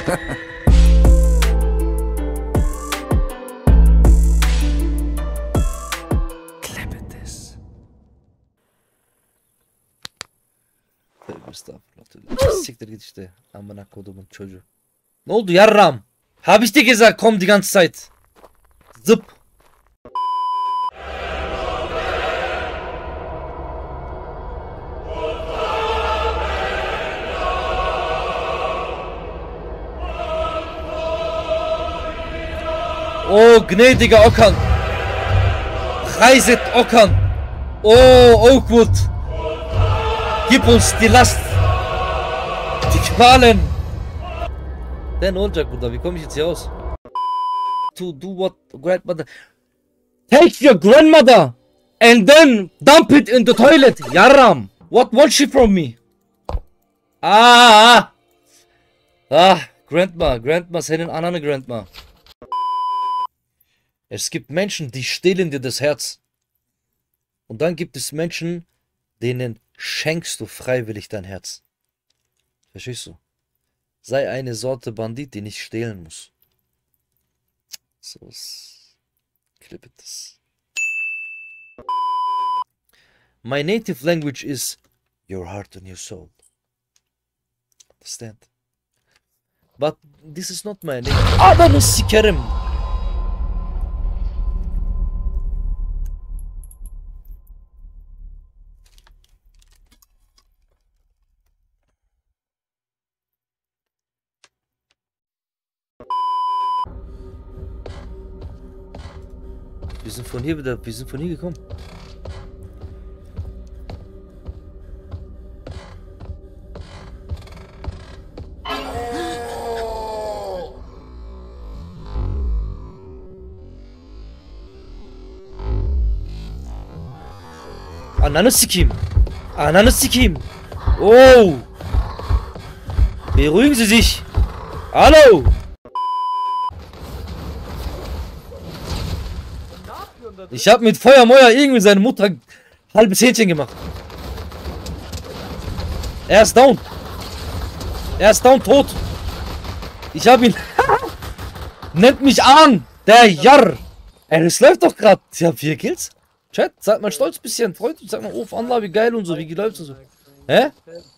Estağfurullah. Siktir git işte. Amına kodumun çocuğu. Ne oldu yarram? Hab ich dir gesagt, komm die ganze Zeit. Zıp. Oh, gnädiger Okan. Reiset Okan. Oh, Oakwood. Gib uns die Last. Die Qualen. Ne olacak burada? Wie komme ich jetzt hier raus? To do what grandmother? Take your grandmother and then dump it in the toilet. Yaram. What wants she from me? Grandma, seinen ananı Grandma. Es gibt Menschen, die stehlen dir das Herz. Und dann gibt es Menschen, denen schenkst du freiwillig dein Herz. Verstehst du? Sei eine Sorte Bandit, die nicht stehlen muss. So ist... Klippe das. My native language is your heart and your soul. Understand? But this is not my native... Adamı sikerim! Wir sind von hier gekommen. Ananı sikeyim. Ananı sikeyim. Oh. Beruhigen Sie sich. Hallo. Ich hab mit Feuermeuer irgendwie seine Mutter halbes Hähnchen gemacht. Er ist down. Er ist down, tot. Ich hab ihn... Nennt mich an, der Jarr. Ey, das läuft doch gerade. Ich hab 4 Kills. Chat, seid mal stolz ein bisschen. Freut uns, sagt mal, oh, Allah, wie geil und so, wie läuft's und so. Hä?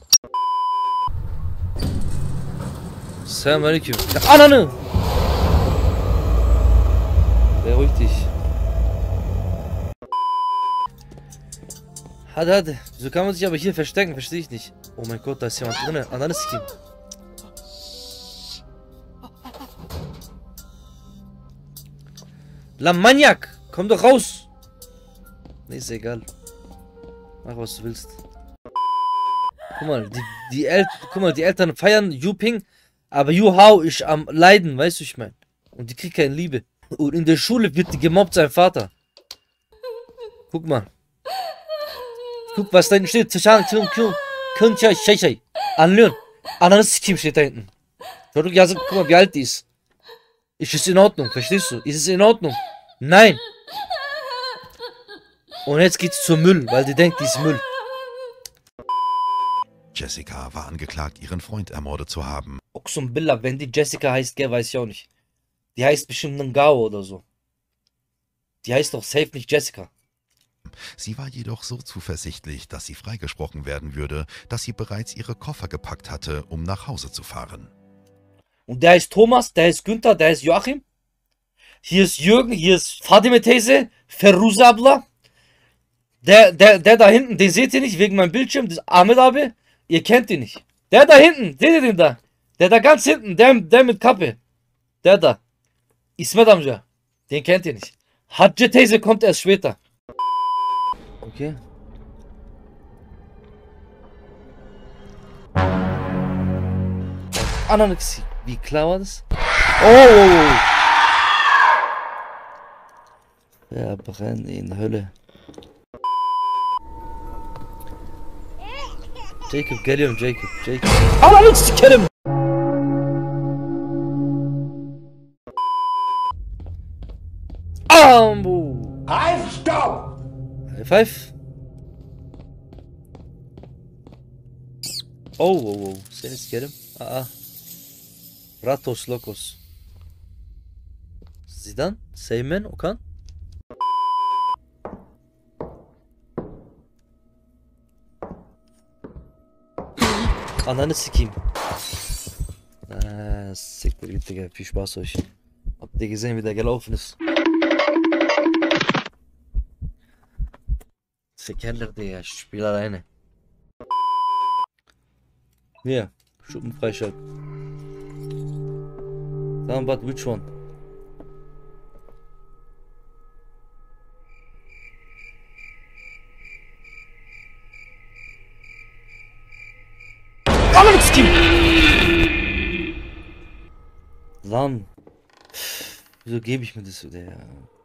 Assalamu alaikum. Ananı! Beruhig dich. Hadi. Wieso kann man sich aber hier verstecken? Verstehe ich nicht. Oh mein Gott, da ist jemand drin. Ananı sikeyim. La Maniak! Komm doch raus! Nee, ist egal. Mach was du willst. Guck mal, die Eltern feiern Yuping, aber Yuhao ist am Leiden, weißt du, ich mein. Und die kriegt keine Liebe. Und in der Schule wird die gemobbt, sein Vater. Guck mal. Guck, was da hinten steht. Anlön. Ananı sikeyim steht da hinten. Çocuk yazık, guck mal, wie alt die ist. Ist es in Ordnung, verstehst du? Ist es in Ordnung? Nein. Und jetzt geht's zum Müll, weil die denkt, die ist Müll. Jessica war angeklagt, ihren Freund ermordet zu haben. Oxum Billah, wenn die Jessica heißt, gell, weiß ich auch nicht. Die heißt bestimmt Ngao oder so. Die heißt doch safe nicht Jessica. Sie war jedoch so zuversichtlich, dass sie freigesprochen werden würde, dass sie bereits ihre Koffer gepackt hatte, um nach Hause zu fahren. Und der heißt Thomas, der heißt Günther, der heißt Joachim. Hier ist Jürgen, hier ist Fatime Teyze, Feruza Abla. Der da hinten, den seht ihr nicht wegen meinem Bildschirm, das ist Ahmed Abi. Ihr kennt ihn nicht. Der da hinten, seht ihr den da? Der da ganz hinten, der mit Kappe. Der da. İsmet amca. Den kennt ihr nicht. Hacı Teyze kommt erst später. Okay. Ananix. Wie klar war das? Oh! Ja, brenn in Hölle. Jacob, geliyorum Jacob. Ananı sikerim. Ambu. High stop. High five. Oh. Seni sikerim. Ratos Locos. Zidane, Seymen, Okan. Ananı sikeyim. Siktir git Digga, viel Spaß euch. Habt ihr gesehen, wie der gelaufen ist? Sikerler Digga, ich spiele alleine. Hier, Schuppen freischalten. Dann, but which one? Ananı sikeyim! Lan. Wieso gebe ich mir das wieder? Ja.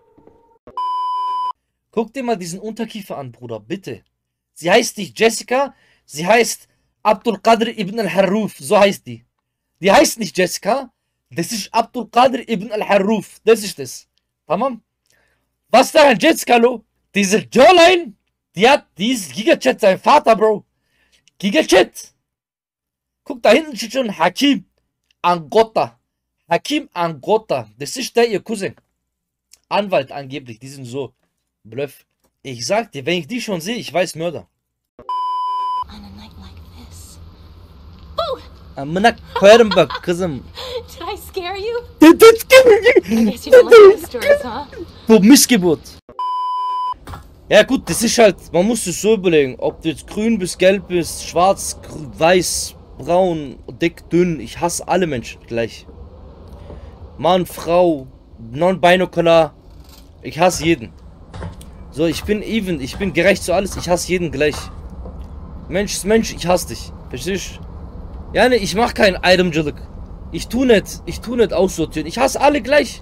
Guck dir mal diesen Unterkiefer an, Bruder, bitte. Sie heißt nicht Jessica, sie heißt Abdul Qadr ibn al-Harruf, so heißt die. Die heißt nicht Jessica, das ist Abdul Qadr ibn al-Harruf, das ist das. Tamam? Was da an Jessica, lo? Diese Jawline, die ist Gigachat, sein Vater, Bro. Gigachat. Guck, da hinten steht schon Hakim Angota. Hakim Angota. Das ist der ihr Cousin. Anwalt angeblich. Die sind so. Bluff. Ich sag dir, wenn ich die schon sehe, ich weiß Mörder. On a night like this. Amına koyarım bak kızım. Did I scare you? I guess you don't like mysteries, huh? Bu Missgeburt. Ja gut, das ist halt, man muss es so überlegen, ob du jetzt grün bist, gelb bist, schwarz, weiß, braun, dick, dünn. Ich hasse alle Menschen gleich. Mann, Frau, non-binocular. Ich hasse jeden. So, ich bin even, ich bin gerecht zu alles. Ich hasse jeden gleich. Mensch ist Mensch, ich hasse dich. Verstehst du? Ja, ne, ich mach kein ayrımcılık. Ich tu nicht aussortieren. Ich hasse alle gleich.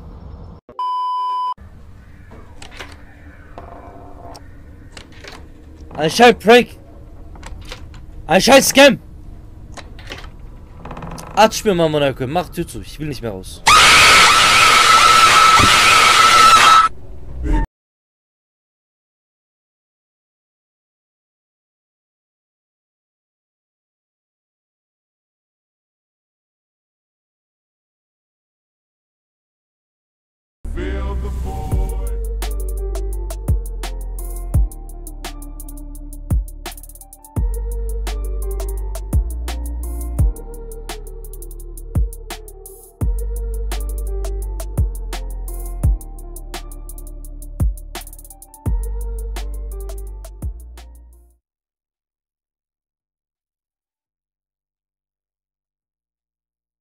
Ein scheiß Prank. Ein scheiß Scam. Aç mir mal, mach Tür zu. Ich will nicht mehr raus.